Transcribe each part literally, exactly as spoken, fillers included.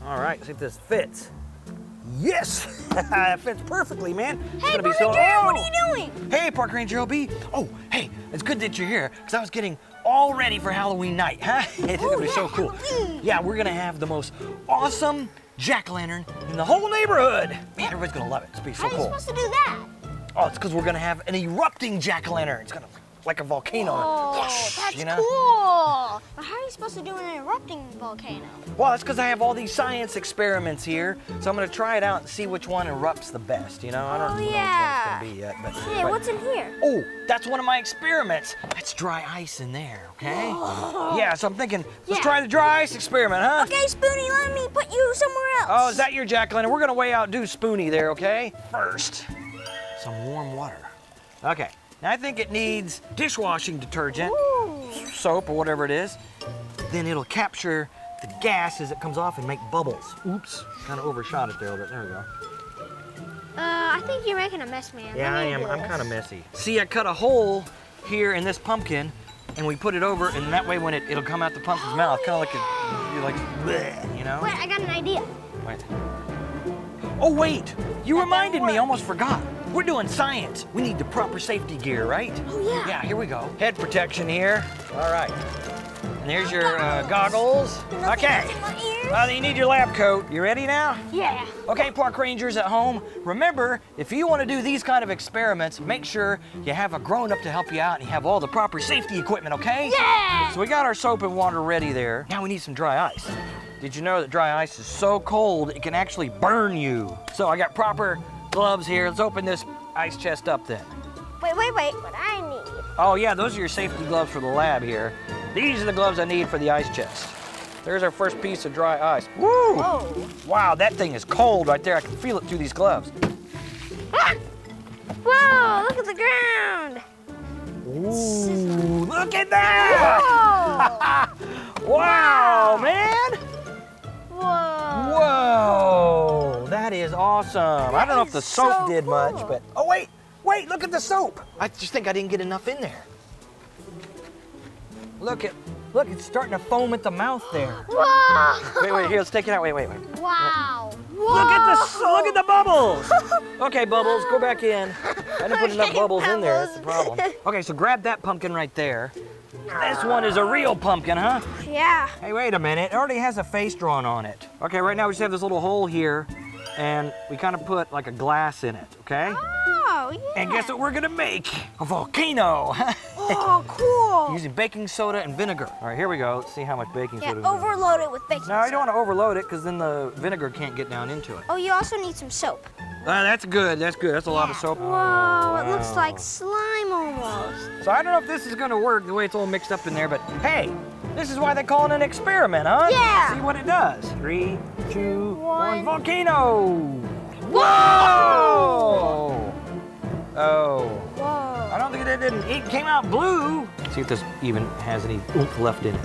All right, see if this fits. Yes! It fits perfectly, man. Hey, Park Ranger, so... oh. what are you doing? Hey, Park Ranger O B. Oh, hey, it's good that you're here, because I was getting all ready for Halloween night, huh? It's gonna be yeah, so cool. Halloween. Yeah, we're gonna have the most awesome jack-o'-lantern in the whole neighborhood. Man, everybody's gonna love it. It's gonna be so How are cool. you supposed to do that? Oh, it's because we're gonna have an erupting jack-o'-lantern. It's gonna like a volcano. Oh, that's you know? cool. But how are you supposed to do an erupting volcano? Well, that's because I have all these science experiments here, so I'm gonna try it out and see which one erupts the best. You know, I don't Oh, know yeah. which one's gonna be yet. But, Yeah, but- what's in here? Oh, that's one of my experiments. That's dry ice in there, okay? Yeah, so I'm thinking, let's Yeah. try the dry ice experiment, huh? Okay, Spoonie, let me put you somewhere else. Oh, is that your jack-o'-lantern? We're gonna way outdo Spoonie there, okay? First, some warm water. Okay, now I think it needs dishwashing detergent, Ooh. soap or whatever it is. Then it'll capture the gas as it comes off and make bubbles. Oops, kind of overshot it there, but there we go. Uh, I think you're making a mess, man. Yeah, Let I me am. do I'm this. kind of messy. See, I cut a hole here in this pumpkin, and we put it over, and that way when it, it'll come out the pumpkin's Oh, mouth, kind of yeah. like a, you're like, bleh, you know? Wait, I got an idea. Wait. Oh, wait, you That reminded don't me, work. almost forgot. We're doing science. We need the proper safety gear, right? Oh, yeah. Yeah, here we go. Head protection here. All right. And there's your uh, goggles. Nothing Okay. else in my ears? Well, you need your lab coat. You ready now? Yeah. Okay, park rangers at home, remember, if you want to do these kind of experiments, make sure you have a grown-up to help you out and you have all the proper safety equipment, okay? Yeah! So we got our soap and water ready there. Now we need some dry ice. Did you know that dry ice is so cold, it can actually burn you? So I got proper gloves here. Let's open this ice chest up then. Wait, wait, wait. What I need. Oh yeah, those are your safety gloves for the lab here. These are the gloves I need for the ice chest. There's our first piece of dry ice. Woo! Whoa. Wow, that thing is cold right there. I can feel it through these gloves. Ah! Whoa, look at the ground. Ooh, look at that! Whoa. Wow, man! Whoa. Whoa, that is awesome. I don't know if the is soap so did much, cool. but, oh wait, wait, look at the soap. I just think I didn't get enough in there. Look at, look, it's starting to foam at the mouth there. Whoa. Wait, wait, here, let's take it out, wait, wait, wait. Wow. Whoa. Look at the, look at the bubbles. Okay, Bubbles, go back in. I didn't put enough Okay, bubbles in there, that's the Bubbles. problem. Okay, so grab that pumpkin right there. This one is a real pumpkin, huh? Yeah. Hey, wait a minute, it already has a face drawn on it. Okay, right now we just have this little hole here, and we kind of put like a glass in it, okay? Oh, yeah. And guess what we're gonna make? A volcano. Oh, cool. Using baking soda and vinegar. All right, here we go. Let's see how much baking Yeah, soda is in it. overload it with baking No, you soda. don't want to overload it because then the vinegar can't get down into it. Oh, you also need some soap. Uh, that's good, that's good. That's a lot of Yeah. soap. Whoa, Oh, it looks wow. like slime almost. So I don't know if this is gonna work the way it's all mixed up in there, but hey, this is why they call it an experiment, huh? Yeah. See what it does. Three, two, one, One. volcano! Whoa! Oh. Whoa. I don't think it didn't, it came out blue. See if this even has any oomph left in it.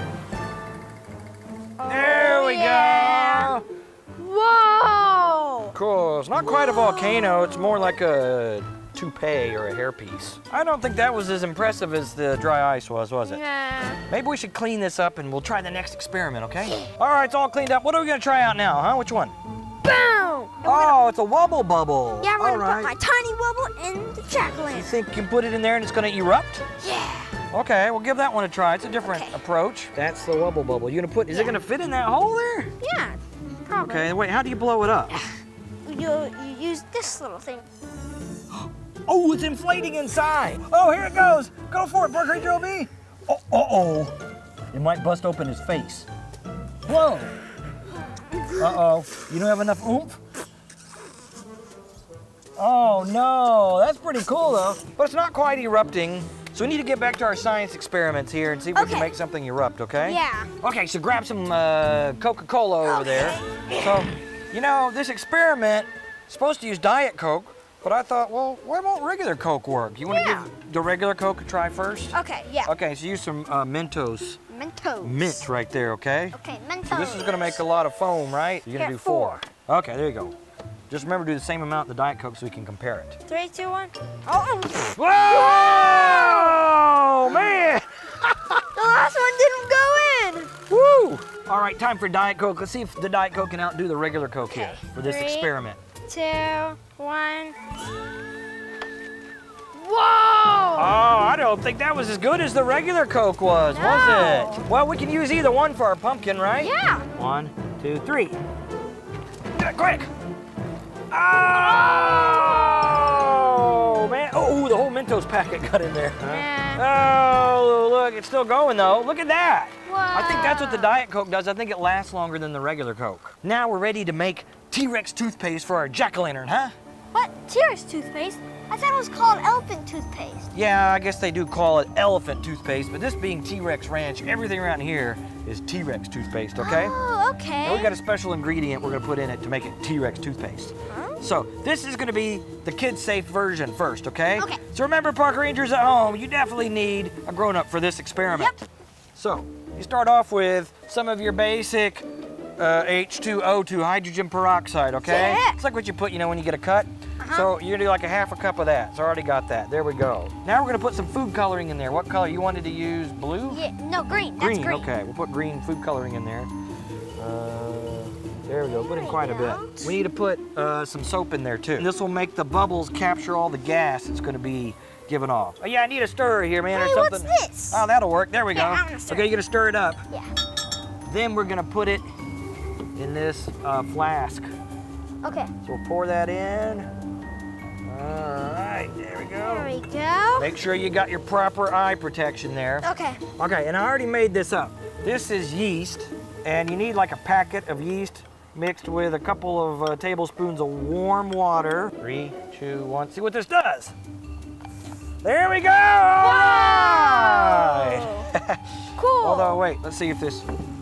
There we yeah. go. Whoa. Cool, it's not quite a volcano, it's more like a toupee or a hairpiece. I don't think that was as impressive as the dry ice was, was it? Nah. Maybe we should clean this up and we'll try the next experiment, okay? All right, it's all cleaned up. What are we gonna try out now, huh? Which one? Boom. Oh, it's a wubble bubble. Yeah, we're all gonna right. put my tiny bubble in the You jack-o'-lantern. think you can put it in there and it's gonna erupt? Yeah. Okay, we'll give that one a try. It's a different Okay. approach. That's the wubble bubble. You gonna put, is it Yeah. gonna fit in that hole there? Yeah. Probably. Okay, wait, how do you blow it up? You, you use this little thing. Oh, it's inflating inside. Oh, here it goes. Go for it, Park Ranger O B. Oh, uh-oh. It might bust open his face. Whoa. Uh-oh. You don't have enough oomph? Oh, no. That's pretty cool, though. But it's not quite erupting. So we need to get back to our science experiments here and see if we Okay. can make something erupt, okay? Yeah. Okay, so grab some uh, Coca-Cola over there. So, you know, this experiment is supposed to use Diet Coke, but I thought, well, why won't regular Coke work? You want to Yeah. give the regular Coke a try first? Okay, yeah. Okay, so use some uh, Mentos. Mentos. Mint right there, okay? Okay, Mentos. So this is gonna make a lot of foam, right? You're gonna Yeah, do four. four. Okay, there you go. Just remember to do the same amount in the Diet Coke so we can compare it. Three, two, one. Oh, Whoa! Man! the last one didn't go in. Woo! All right, time for Diet Coke. Let's see if the Diet Coke can outdo the regular Coke Okay. here for this Three, experiment. Two, one. Whoa! Oh, I don't think that was as good as the regular Coke was, No. was it? Well, we can use either one for our pumpkin, right? Yeah. One, two, three. Do it quick. Oh, man. Oh, the whole Mentos packet got in there. Yeah. Oh, look, it's still going though. Look at that. Whoa. I think that's what the Diet Coke does. I think it lasts longer than the regular Coke. Now we're ready to make T-Rex toothpaste for our jack-o'-lantern, huh? What? T-Rex toothpaste? I thought it was called Elephant Toothpaste. Yeah, I guess they do call it Elephant Toothpaste, but this being T-Rex Ranch, everything around here is T-Rex toothpaste, okay? Oh, okay. And we got a special ingredient we're gonna put in it to make it T-Rex toothpaste. Huh? So this is gonna be the kid-safe version first, okay? Okay. So remember, park rangers at home, you definitely need a grown-up for this experiment. Yep. So you start off with some of your basic uh, H two O two, hydrogen peroxide, okay? Yeah. It's like what you put, you know, when you get a cut. Uh-huh. So you're gonna do like a half a cup of that. So I already got that. There we go. Now we're gonna put some food coloring in there. What color? You wanted to use blue? Yeah, no, green. Green, That's green. okay. We'll put green food coloring in there. Uh, there we go. Put in quite a bit. We need to put uh, some soap in there too. And this will make the bubbles capture all the gas that's gonna be given off. Oh yeah, I need a stirrer here, man, Hey, or something. what's this? Oh, that'll work. There we Yeah, go. I'm gonna stir Okay, it. you're gonna stir it up. Yeah. Then we're gonna put it in this uh, flask. Okay. So we'll pour that in. All right, there we go. There we go. Make sure you got your proper eye protection there. Okay. Okay, and I already made this up. This is yeast, and you need like a packet of yeast mixed with a couple of uh, tablespoons of warm water. Three, two, one. See what this does. There we go! All right. Cool. Although, wait, let's see if this...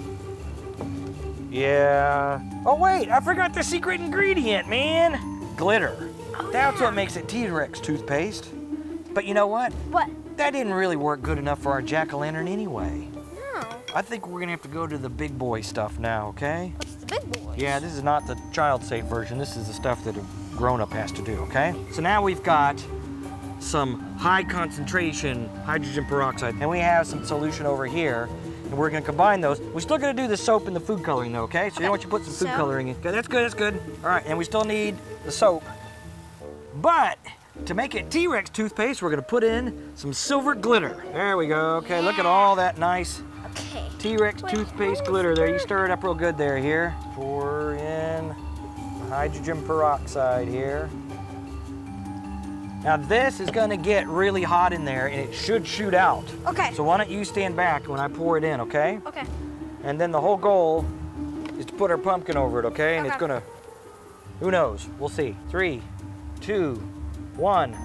Yeah. Oh, wait, I forgot the secret ingredient, man. Glitter. Oh, That's yeah. what makes it T-Rex toothpaste. But you know what? What? That didn't really work good enough for our jack-o'-lantern anyway. No. I think we're gonna have to go to the big boy stuff now, okay? What's the big boys? Yeah, this is not the child-safe version. This is the stuff that a grown-up has to do, okay? So now we've got some high concentration hydrogen peroxide, and we have some solution over here, and we're gonna combine those. We're still gonna do the soap and the food coloring though, okay? So you want you put some food So? coloring in. Okay, that's good, that's good. All right, and we still need the soap. But to make it T-Rex toothpaste, we're gonna put in some silver glitter. There we go, okay, look at all that nice Okay. T-Rex Wait, toothpaste what glitter is there. You that? stir it up real good there, here. Pour in the hydrogen peroxide here. Now this is gonna get really hot in there and it should shoot out. Okay. So why don't you stand back when I pour it in, okay? Okay. And then the whole goal is to put our pumpkin over it, okay? And it's Okay. gonna, who knows? We'll see. Three, two, one.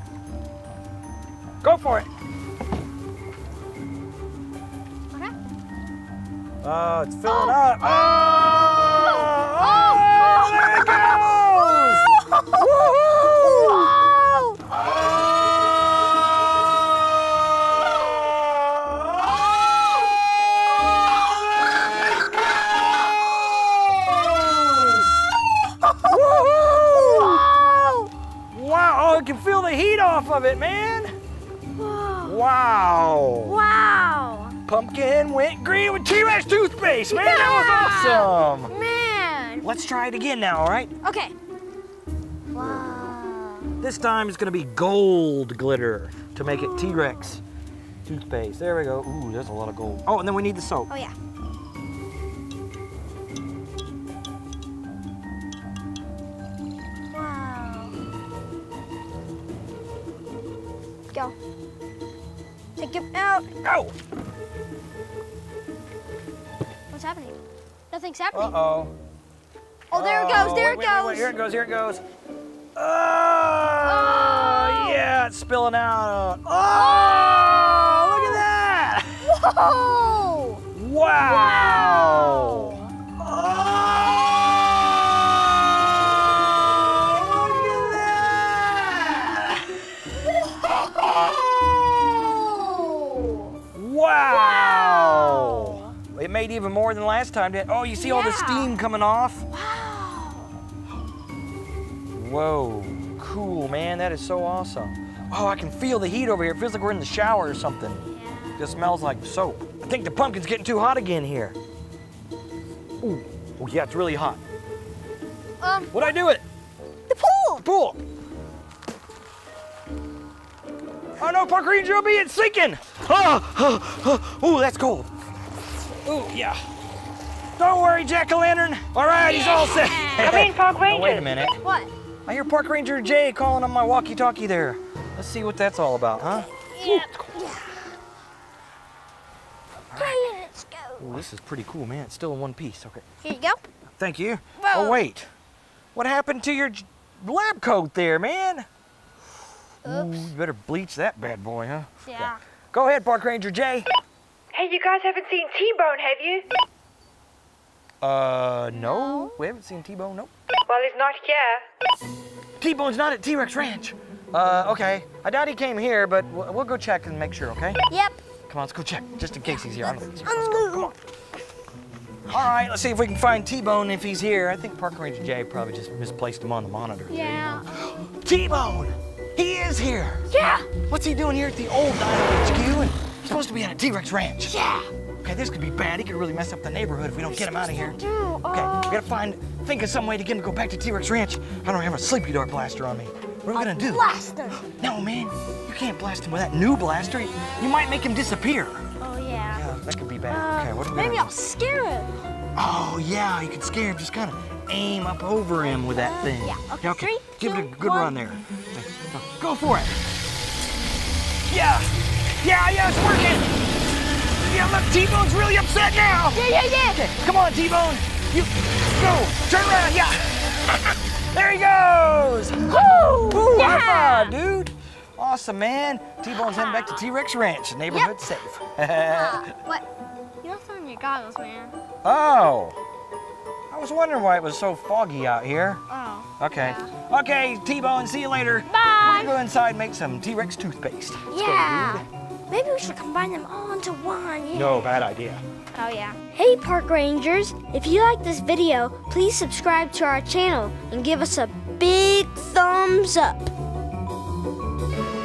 Go for it. Okay. Oh, it's filling Oh. up. Oh! Oh! Oh, there it goes! Woohoo! Wow, oh, I can feel the heat off of it, man. Whoa. Wow. Wow. Pumpkin went green with T-Rex toothpaste, man. That was awesome. Man. Let's try it again now, all right? Okay. Wow. This time it's gonna be gold glitter to make it T-Rex toothpaste. There we go. Ooh, that's a lot of gold. Oh, and then we need the soap. Oh yeah. Wow. Go. Take it out. Go! What's happening? Nothing's happening. Uh-oh. Oh, there it goes. There wait, it wait, goes. Wait, here it goes, here it goes. Oh, Oh. yeah, it's spilling out. Oh, look at that. Whoa! Wow. Wow. Oh, look at that. Wow. Wow. It made even more than last time, didn't it? Oh, you see all the Yeah. steam coming off? Wow. Whoa, cool, man. That is so awesome. Oh, I can feel the heat over here. It feels like we're in the shower or something. Yeah. Just smells like soap. I think the pumpkin's getting too hot again here. Ooh. Oh, yeah, it's really hot. Um, What'd I do with it? the pool. Pool. Oh no, Parker Ranger L B, it's sinking. Oh, oh, oh, ooh, that's cold. Ooh, yeah. Don't worry, Jack-o'-lantern. All right, he's all set. Come in, Park Ranger. Oh, wait a minute. What? I hear Park Ranger Jay calling on my walkie-talkie there. Let's see what that's all about, huh? Yeah. Okay, let's go. Ooh, this is pretty cool, man. It's still in one piece. Okay. Here you go. Thank you. Whoa. Oh, wait. What happened to your j- lab coat there, man? Ooh, Oops. you better bleach that bad boy, huh? Yeah. Go ahead, Park Ranger Jay. Hey, you guys haven't seen T-Bone, have you? Uh, no. No. We haven't seen T-Bone, nope. Well, he's not here. T-Bone's not at T-Rex Ranch. Uh, okay. I doubt he came here, but we'll, we'll go check and make sure, okay? Yep. Come on, let's go check, just in case he's here. I don't think he's here. Let's go, come on. All right, let's see if we can find T-Bone if he's here. I think Park Ranger Jay probably just misplaced him on the monitor. Yeah. T-Bone! He is here! Yeah. What's he doing here at the old Dino H Q? And he's supposed to be at a T-Rex Ranch. Yeah. Okay, this could be bad. He could really mess up the neighborhood if we don't get him out of here. Do. Okay, we gotta find, think of some way to get him to go back to T-Rex Ranch. I don't have a sleepy dart blaster on me. What are we gonna do? Blaster. No, man, you can't blast him with that new blaster. You might make him disappear. Oh yeah. Yeah, that could be bad. Uh, Okay, what are we maybe gonna I'll scare him. Oh, yeah, you could scare him. Just kind of aim up over him with that thing. Yeah, okay, three, Give it a two, good one. run there. Okay, go for it. Yeah, yeah, yeah, it's working. Yeah, look, T-Bone's really upset now. Yeah, yeah, yeah. Okay, come on, T-Bone. You go. Turn around, yeah. There he goes. Woo! Ooh, Yeah. high five, dude. Awesome, man. T-Bone's heading back to T-Rex Ranch. The neighborhood's safe. Uh, what? You're not throwing your goggles, man. Oh. I was wondering why it was so foggy out here. Oh. Okay. Yeah. Okay, T-Bone, see you later. Bye. We're gonna go inside and make some T-Rex toothpaste. Let's Yeah. go, dude. Maybe we should combine them all into one. Yeah. No, bad idea. Oh yeah. Hey Park Rangers, if you like this video, please subscribe to our channel and give us a big thumbs up.